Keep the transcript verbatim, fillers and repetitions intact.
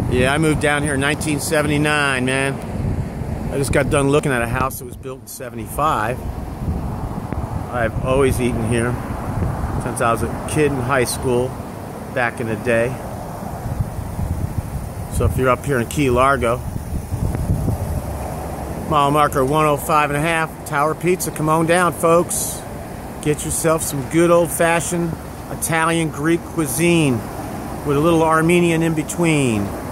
Yeah, I moved down here in nineteen seventy-nine, man. I just got done looking at a house that was built in seventy-five. I've always eaten here since I was a kid in high school back in the day. So if you're up here in Key Largo, mile marker one oh five and a half, Tower Pizza, come on down, folks. Get yourself some good old-fashioned Italian Greek cuisine with a little Armenian in between.